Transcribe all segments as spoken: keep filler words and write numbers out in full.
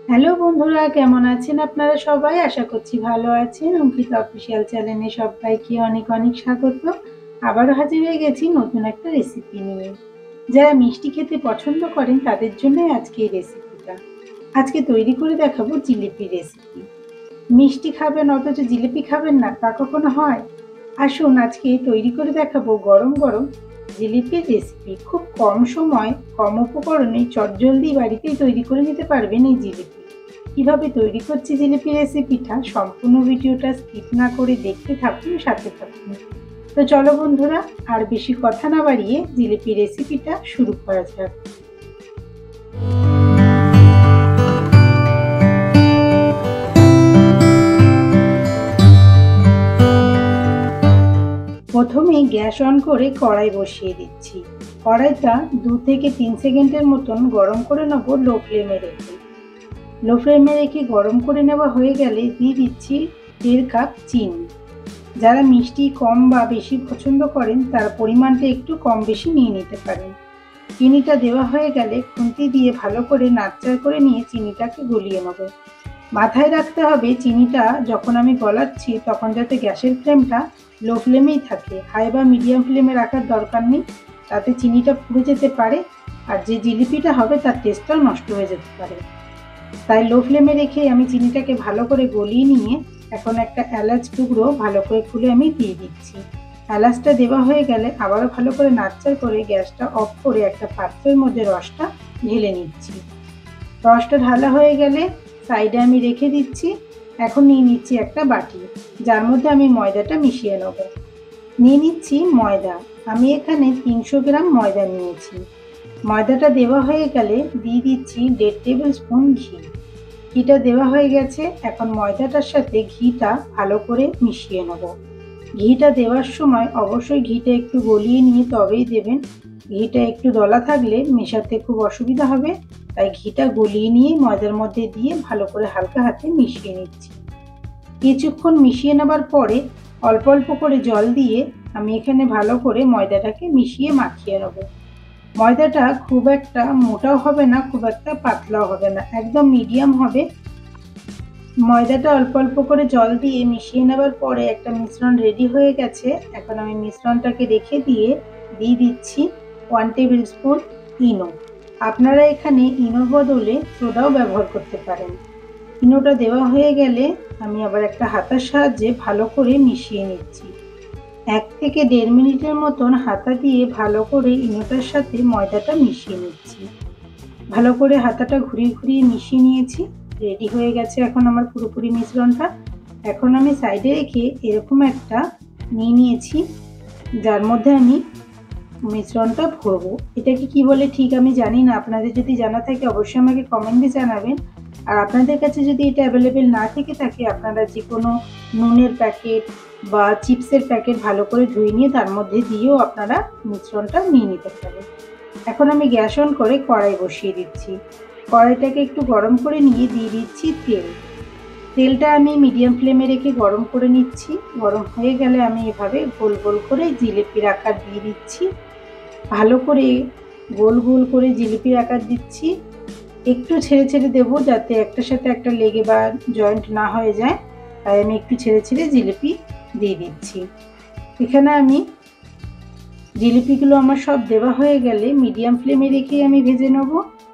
Hello বন্ধুরা, কেমন আছেন আপনারা সবাই? আশা করছি ভালো আছেন। অঙ্কিতা অফিসিয়াল চ্যানেলে সবাইকে অনেক অনেক স্বাগত। আবারও হাজির হয়ে গেছি নতুন একটা রেসিপি নিয়ে। যারা মিষ্টি খেতে পছন্দ করেন তাদের জন্যই আজকে এই রেসিপিটা। আজকে তৈরি করে দেখাবো জিলিপি রেসিপি। মিষ্টি খাবেন অথচ জিলিপি খাবেন না, তা কখনো হয়? আসুন আজকে তৈরি করে দেখাবো গরম গরম জিলিপির রেসিপি। খুব কম সময় কম উপকরণে চটজলদি বাড়িতেই তৈরি করে নিতে পারবেন এই জিলিপি। কিভাবে তৈরি করছি জিলিপি রেসিপিটা সম্পূর্ণ ভিডিওটা স্কিপ না করে দেখতে থাকুন, সাথে থাকুন। তো চলো বন্ধুরা, আর বেশি কথা না বাড়িয়ে জিলিপি রেসিপিটা শুরু করা যাক। প্রথমে গ্যাস অন করে কড়াই বসিয়ে দিচ্ছি। কড়াইটা দু থেকে তিন সেকেন্ডের মতন গরম করে নেব লো ফ্লেমে রেখে। লো ফ্লেমে রেখে গরম করে নেওয়া হয়ে গেলে দিয়ে দিচ্ছি দেড় কাপ চিনি। যারা মিষ্টি কম বা বেশি পছন্দ করেন তারা পরিমাণটা একটু কম বেশি নিয়ে নিতে পারেন। চিনিটা দেওয়া হয়ে গেলে খুন্তি দিয়ে ভালো করে নাড়চাড় করে নিয়ে চিনিটাকে গলিয়ে নেব। মাথায় রাখতে হবে চিনিটা যখন আমি গলাচ্ছি তখন যাতে গ্যাসের ফ্লেমটা লো ফ্লেমেই থাকে, হাই বা মিডিয়াম ফ্লেমে রাখার দরকার নেই, তাতে চিনিটা পুড়ে যেতে পারে আর যে জিলিপিটা হবে তার টেস্টটাও নষ্ট হয়ে যেতে পারে। তাই লো ফ্লেমে রেখে আমি চিনিটাকে ভালো করে গলিয়ে নিয়ে এখন একটা এলাচ টুকরো ভালো করে খুলে আমি দিয়ে দিচ্ছি। এলাচটা দেওয়া হয়ে গেলে আবারও ভালো করে নাড়চাড় করে গ্যাসটা অফ করে একটা পাত্রের মধ্যে রসটা ঢেলে নিচ্ছি। রসটা ঢালা হয়ে গেলে সাইডে আমি রেখে দিচ্ছি। এখন নিয়ে নিচ্ছি একটা বাটি, যার মধ্যে আমি ময়দাটা মিশিয়ে নেব। নিয়ে নিচ্ছি ময়দা। আমি এখানে তিনশো গ্রাম ময়দা নিয়েছি। ময়দাটা দেওয়া হয়ে গেলে দিয়ে দিচ্ছি দেড় টেবিল স্পুন ঘি। ঘিটা দেওয়া হয়ে গেছে, এখন ময়দাটার সাথে ঘিটা ভালো করে মিশিয়ে নেব। ঘিটা দেওয়ার সময় অবশ্যই ঘিটা একটু গলিয়ে নিয়ে তবেই দেবেন। ঘিটা একটু দলা থাকলে মেশাতে খুব অসুবিধা হবে, তাই ঘিটা গলিয়ে নিয়ে ময়দার মধ্যে দিয়ে ভালো করে হালকা হাতে মিশিয়ে নিচ্ছি। কিছুক্ষণ মিশিয়ে নেবার পরে অল্প অল্প করে জল দিয়ে আমি এখানে ভালো করে ময়দাটাকে মিশিয়ে মাখিয়ে নেব। ময়দাটা খুব একটা মোটাও হবে না, খুব একটা পাতলাও হবে না, একদম মিডিয়াম হবে। ময়দাটা অল্প অল্প করে জল দিয়ে মিশিয়ে নেবার পরে একটা মিশ্রণ রেডি হয়ে গেছে। এখন আমি মিশ্রণটাকে রেখে দিয়ে দিয়ে দিচ্ছি ওয়ান টেবিল স্পুন ইনো। আপনারা এখানে ইনোর বদলে সোডাও ব্যবহার করতে পারেন। ইনোটা দেওয়া হয়ে গেলে আমি আবার একটা হাতার সাহায্যে ভালো করে মিশিয়ে নিচ্ছি। এক থেকে দেড় মিনিটের মতন হাতা দিয়ে ভালো করে ইনোটার সাথে ময়দাটা মিশিয়ে নিচ্ছি। ভালো করে হাতাটা ঘুরিয়ে ঘুরিয়ে মিশিয়ে নিয়েছি। রেডি হয়ে গেছে এখন আমার পুরোপুরি মিশ্রণটা। এখন আমি সাইডে রেখে এরকম একটা নিয়ে নিয়েছি, যার মধ্যে আমি মিশ্রণটা ভরবো। এটাকে কি বলে ঠিক আমি জানি না, আপনাদের যদি জানা থাকে অবশ্যই আমাকে কমেন্টে জানাবেন। আর আপনাদের কাছে যদি এটা অ্যাভেলেবেল না থেকে থাকে আপনারা যে কোনো নুনের প্যাকেট বা চিপসের প্যাকেট ভালো করে ধুয়ে নিয়ে তার মধ্যে দিয়েও আপনারা মিশ্রণটা নিয়ে নিতে পারেন। এখন আমি গ্যাস অন করে কড়াই বসিয়ে দিচ্ছি। কড়াইটাকে একটু গরম করে নিয়ে দিয়ে দিচ্ছি তেল। তেলটা আমি মিডিয়াম ফ্লেমে রেখে গরম করে নিচ্ছি। গরম হয়ে গেলে আমি এভাবে গোল গোল করে জিলিপির আকার দিয়ে দিচ্ছি। ভালো করে গোল গোল করে জিলিপির আকার দিচ্ছি। একটু ছেড়ে ছেড়ে দেবো যাতে একটার সাথে একটা লেগে বা জয়েন্ট না হয়ে যায়, তাই আমি একটু ছেড়ে ছেড়ে জিলিপি দিয়ে দিচ্ছি। এখানে আমি জিলিপিগুলো আমার সব দেওয়া হয়ে গেলে মিডিয়াম ফ্লেমে রেখেই আমি ভেজে নেব।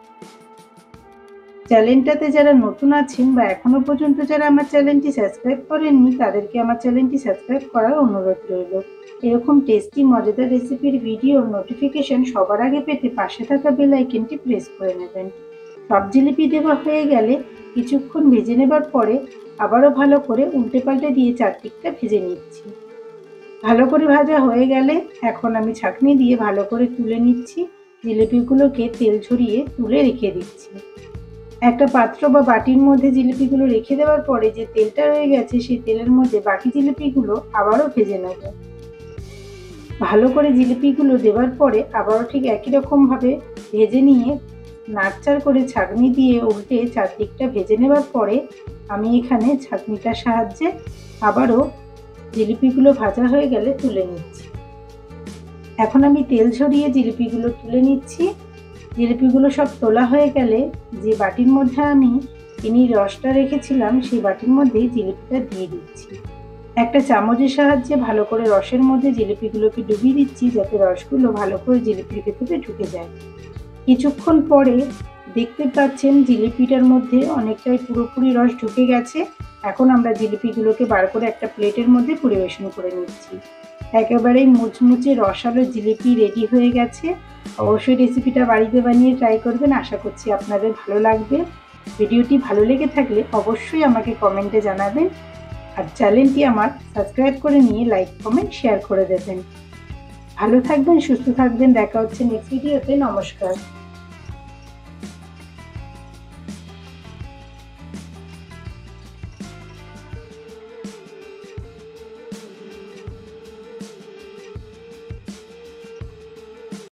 চ্যানেলটাতে যারা নতুন আছেন বা এখনো পর্যন্ত যারা আমার চ্যানেলটি সাবস্ক্রাইব করেননি তাদেরকে আমার চ্যানেলটি সাবস্ক্রাইব করার অনুরোধ রইল। এরকম টেস্টি মজাদার রেসিপির ভিডিও নোটিফিকেশন সবার আগে পেতে পাশে থাকা বেল আইকনটি প্রেস করে নেবেন। সব জিলিপি দেওয়া হয়ে গেলে কিছুক্ষণ ভেজে নেবার পরে আবারও ভালো করে উল্টে পাল্টে দিয়ে চারদিকটা ভেজে নিচ্ছি। ভালো করে ভাজা হয়ে গেলে এখন আমি ছাঁকনি দিয়ে ভালো করে তুলে নিচ্ছি। জিলিপিগুলোকে তেল ঝরিয়ে তুলে রেখে দিচ্ছি। একটা পাত্র বা বাটির মধ্যে জিলিপিগুলো রেখে দেওয়ার পরে যে তেলটা রয়ে গেছে সেই তেলের মধ্যে বাকি জিলিপিগুলো আবারও ভেজে নেব। ভালো করে জিলিপিগুলো দেওয়ার পরে আবারও ঠিক একই রকমভাবে ভেজে নিয়ে নাড়চাড় করে ছাঁকনি দিয়ে উল্টে চারদিকটা ভেজে নেবার পরে আমি এখানে ছাঁকনিটার সাহায্যে আবারও জিলিপিগুলো ভাজা হয়ে গেলে তুলে নিচ্ছি। এখন আমি তেল ঝরিয়ে জিলিপিগুলো তুলে নিচ্ছি। জিলিপিগুলো সব তোলা হয়ে গেলে যে বাটির মধ্যে আমি চিনির রসটা রেখেছিলাম সেই বাটির মধ্যেই জিলিপিটা দিয়ে দিচ্ছি। একটা চামচের সাহায্যে ভালো করে রসের মধ্যে জিলিপিগুলোকে ডুবিয়ে দিচ্ছি যাতে রসগুলো ভালো করে জিলিপির ভেতরে ঢুকে যায়। কিছুক্ষণ পরে দেখতে পাচ্ছেন জিলিপিটার মধ্যে অনেকটাই পুরোপুরি রস ঢুকে গেছে। এখন আমরা জিলিপিগুলোকে বার করে একটা প্লেটের মধ্যে পরিবেশন করে নিচ্ছি। একেবারেই মুচমুচে রসালো জিলিপি রেডি হয়ে গেছে। অবশ্যই রেসিপিটা বাড়িতে বানিয়ে ট্রাই করবেন, আশা করছি আপনাদের ভালো লাগবে। ভিডিওটি ভালো লেগে থাকলে অবশ্যই আমাকে কমেন্টে জানাবেন, আর চ্যানেলটি আমার সাবস্ক্রাইব করে নিয়ে লাইক কমেন্ট শেয়ার করে দেবেন। ভালো থাকবেন, সুস্থ থাকবেন, দেখা হচ্ছে নেক্সট ভিডিওতে। নমস্কার।